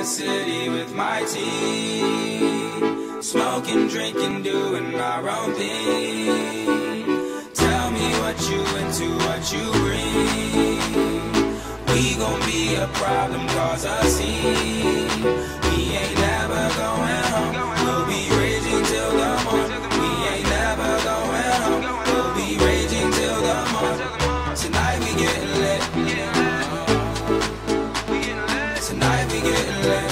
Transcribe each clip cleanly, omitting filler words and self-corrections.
the city with my team, smoking, drinking, doing our own thing. Tell me what you into, what you bring. We gon' be a problem, cause a scene. We ain't never going home. We'll be raging till the morning. We ain't never going home. We'll be raging till the morning. Tonight we getting lit. Tonight we getting lit.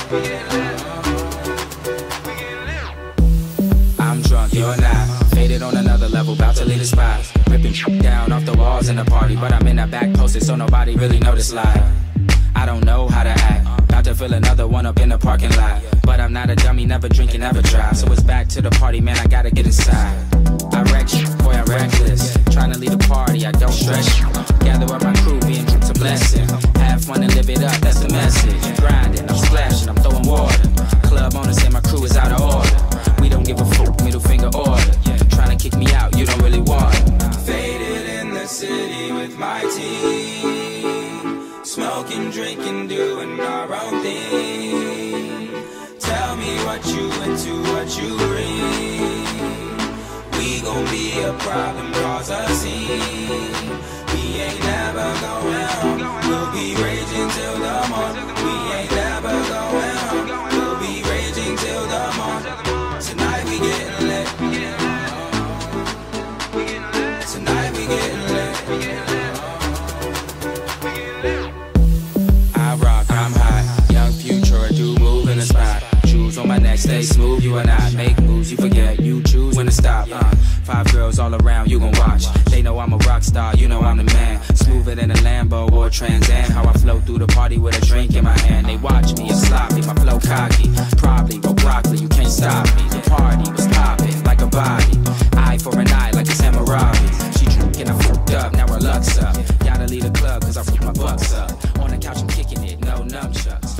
I'm drunk, you're not. Faded on another level, about to leave the spot. Ripping down off the walls in the party, but I'm in the back posted so nobody really noticed live. I don't know how to act, about to fill another one up in the parking lot. But I'm not a dummy, never drinking, never drive. So it's back to the party, man, I gotta get inside. I wreck shit, boy, I'm reckless. Trying to lead a party, I don't stress you. Gather up my crew, being it's a blessing. Have fun and live it up, that's the message. Grinding, I'm splashing, I'm throwing water. Club owners say my crew is out of order. We don't give a fuck, middle finger order. Trying to kick me out, you don't really want it. Faded in the city with my team, smoking, drinking, doing our own thing. Tell me what you into, what you bring. We gon' be a problem, cause a scene. We ain't never going home. We'll be raging till the morning. We ain't never going home. We'll be raging till the morning. Tonight we getting lit. Tonight we getting lit. I rock, I'm high. Young future, I do move in the spot. Jewels on my neck, stay smooth, you and I make moves, you forget, you choose when to stop. 5 girls all around, you gon' watch. They know I'm a rock star, you know I'm the man. Smoother than a Lambo or a Trans Am. How I flow through the party with a drink in my hand. They watch me, it's sloppy, my flow cocky. Probably roll broccoli, you can't stop me. The party was popping like a body. Eye for an eye like it's Hammurabi. She drinking, I fucked up, now her luck's up. Gotta leave the club cause I fucked my bucks up. On the couch I'm kicking it, no nunchucks.